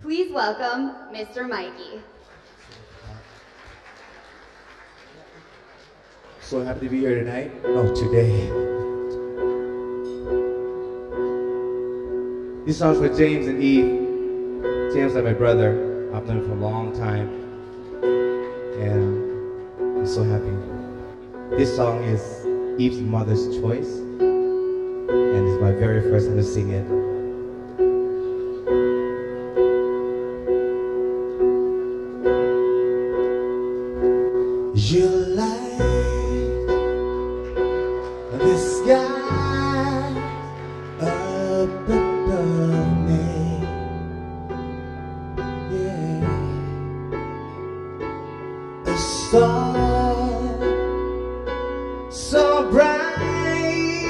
Please welcome Mr. Mikey. So happy to be here tonight. Oh, today. This song's for James and Eve. James is my brother. I've known him for a long time. And I'm so happy. This song is Eve's mother's choice. And it's my very first time to sing it. You light the sky up above me, yeah. A star so bright,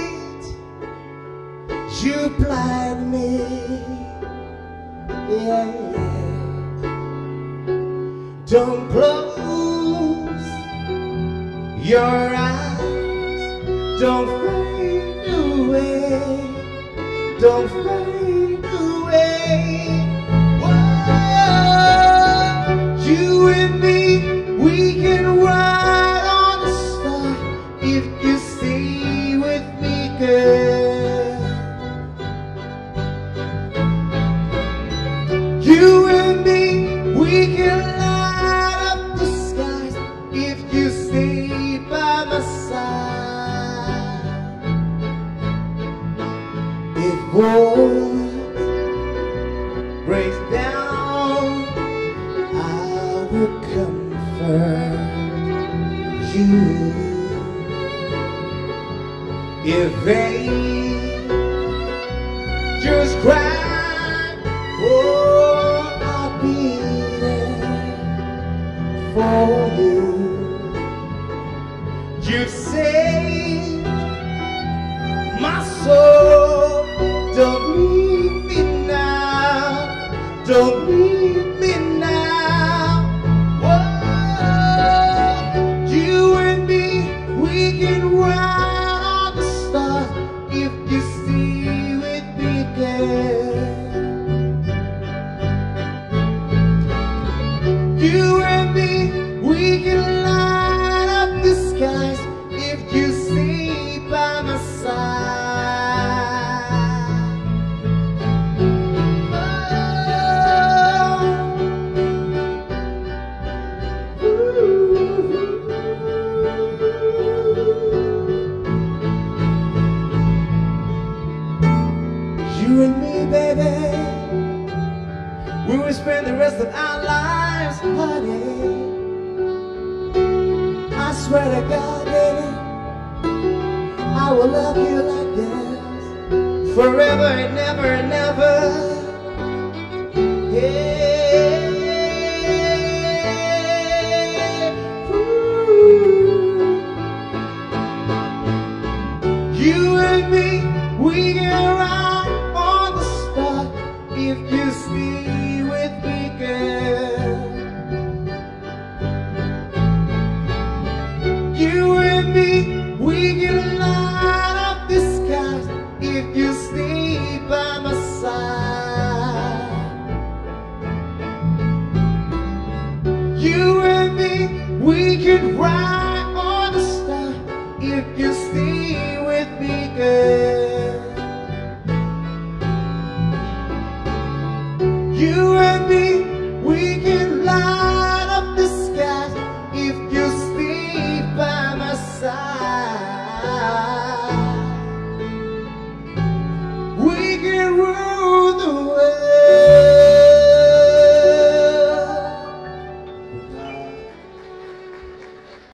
you blind me, yeah. Don't close your eyes, don't fade away, don't fade away. Whoa, you and me, we can ride on the star if you stay with me, girl. You and me, we can light up the skies if you stay by my side. If war breaks down, I will comfort you. If angels cry, oh, I'll be there for you. You've saved my soul. Don't leave me now. Don't leave me now. Whoa, you and me, we can ride on the stars if you stay with me, girl. You and me, we can light up the skies if you stay by my side. You and me, baby, we will spend the rest of our lives, honey. I swear to God, baby, I will love you like this forever and never and never. Yeah. Ooh. You and me, we can ride on the star if you stay with me, girl. You and me, we can light up the skies if you stay by my side. You and me, we can ride on the star if you stay with me, girl. You and me,